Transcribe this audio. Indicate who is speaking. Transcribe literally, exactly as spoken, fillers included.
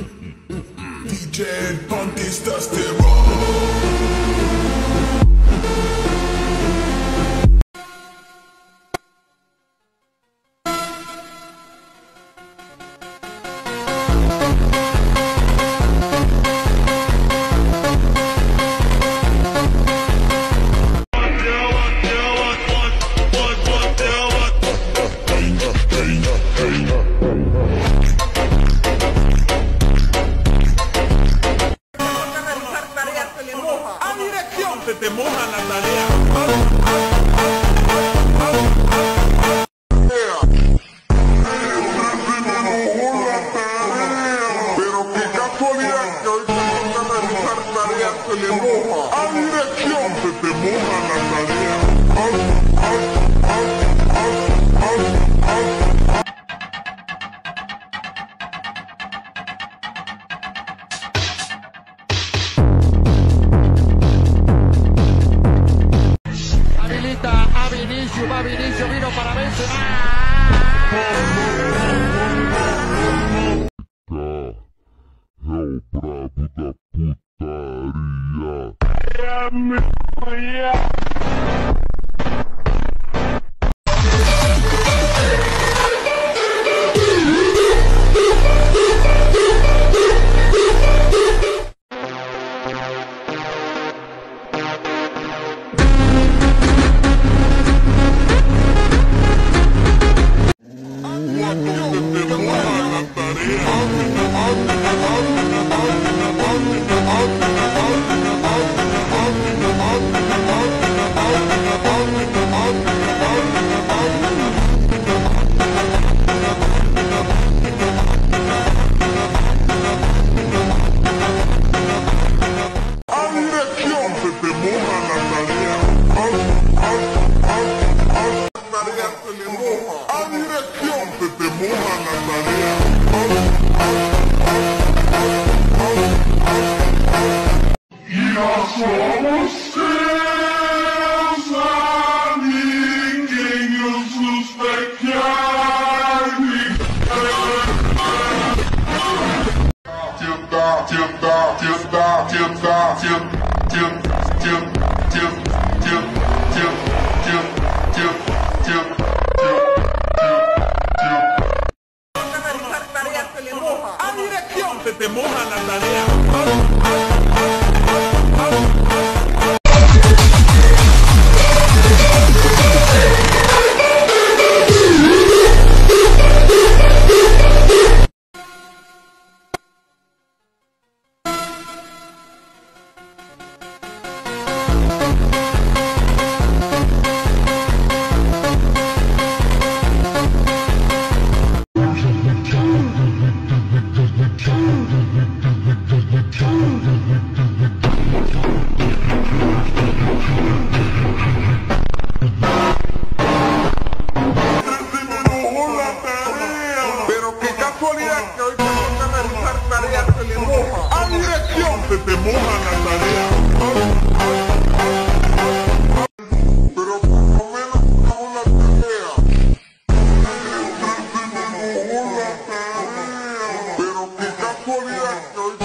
Speaker 1: D J Antistesterone.
Speaker 2: Se te moja la tarea.
Speaker 3: Pero qué casualidad que hoy te toca realizar tareas se le moja. A dirección se te moja la tarea.
Speaker 4: A Vinicius, va Vinicius, vino para Benzema.
Speaker 3: Hell, pra puta putaria.
Speaker 2: A dirección se te moja la tarea.
Speaker 3: Que hoy te toca realizar tareas se le moja. A dirección se te moja la tarea. Pero por lo menos hago la tarea. Pero qué casualidad que hoy